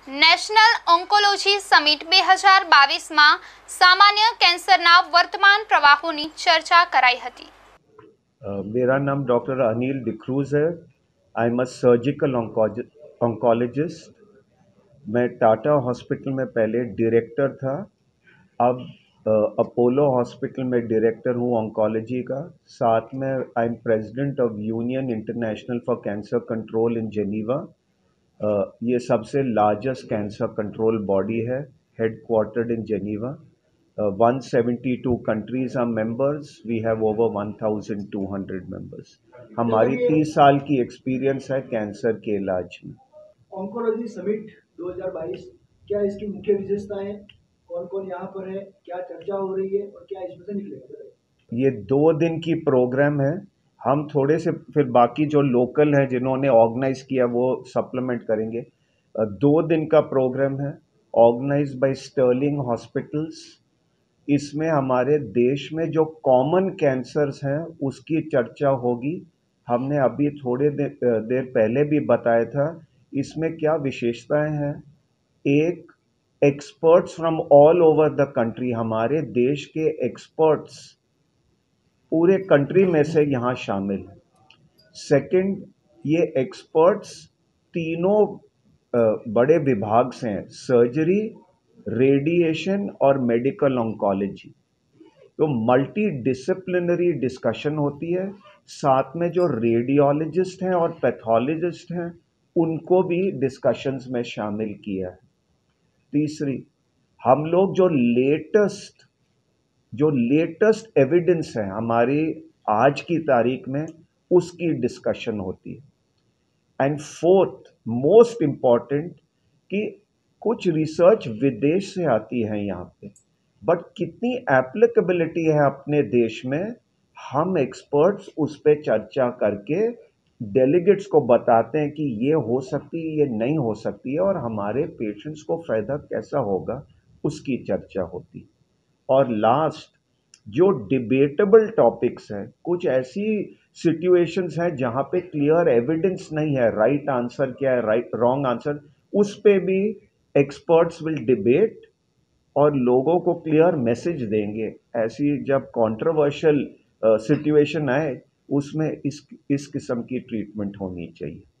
National oncology summit 2022માં સામાન્ય કેન્સરના વર્તમાન પ્રવાહોની ચર્ચા કરાઈ હતી। मेरा नाम डॉक्टर अनिल डिक्रूज है। I am a surgical oncologist. मैं टाटा हॉस्पिटल में पहले डायरेक्टर था, अब अपोलो हॉस्पिटल में डायरेक्टर हूँ ऑन्कोलॉजी का। साथ में I am president of union international for cancer control in Geneva. ये सबसे लार्जेस्ट कैंसर कंट्रोल बॉडी है, headquartered in Geneva. 172 countries are members. We have over 1,200 members. हमारी 30 साल की एक्सपीरियंस है कैंसर के इलाज में। ऑन्कोलॉजी समिट 2022 क्या इसकी मुख्य विशेषताएं, कौन कौन यहाँ पर है, क्या चर्चा हो रही है और क्या इसमें से निकलेगा? ये 2 दिन की प्रोग्राम है। हम थोड़े से फिर बाकी जो लोकल है जिन्होंने ऑर्गेनाइज किया वो सप्लीमेंट करेंगे। 2 दिन का प्रोग्राम है ऑर्गेनाइज बाय स्टर्लिंग हॉस्पिटल्स। इसमें हमारे देश में जो कॉमन कैंसर्स हैं उसकी चर्चा होगी। हमने अभी थोड़े देर पहले भी बताया था इसमें क्या विशेषताएं हैं। एक, experts from all over the country, हमारे देश के एक्सपर्ट्स पूरे कंट्री में से यहाँ शामिल हैं। सेकंड, ये एक्सपर्ट्स तीनों बड़े विभाग से हैं, सर्जरी, रेडिएशन और मेडिकल ऑन्कोलॉजी। तो मल्टी डिसिप्लिनरी डिस्कशन होती है। साथ में जो रेडियोलॉजिस्ट हैं और पैथोलॉजिस्ट हैं उनको भी डिस्कशंस में शामिल किया है। तीसरी, हम लोग जो लेटेस्ट एविडेंस है हमारी आज की तारीख में उसकी डिस्कशन होती है। एंड फोर्थ, मोस्ट इम्पॉर्टेंट, कि कुछ रिसर्च विदेश से आती है यहाँ पे, बट कितनी एप्लीकेबिलिटी है अपने देश में, हम एक्सपर्ट्स उस पर चर्चा करके डेलीगेट्स को बताते हैं कि ये हो सकती है, ये नहीं हो सकती है, और हमारे पेशेंट्स को फ़ायदा कैसा होगा उसकी चर्चा होती है। और लास्ट, जो डिबेटेबल टॉपिक्स हैं, कुछ ऐसी सिचुएशंस हैं जहाँ पे क्लियर एविडेंस नहीं है, राइट आंसर क्या है, राइट रॉन्ग आंसर, उस पे भी एक्सपर्ट्स विल डिबेट और लोगों को क्लियर मैसेज देंगे। ऐसी जब कंट्रोवर्शियल सिचुएशन आए उसमें इस किस्म की ट्रीटमेंट होनी चाहिए।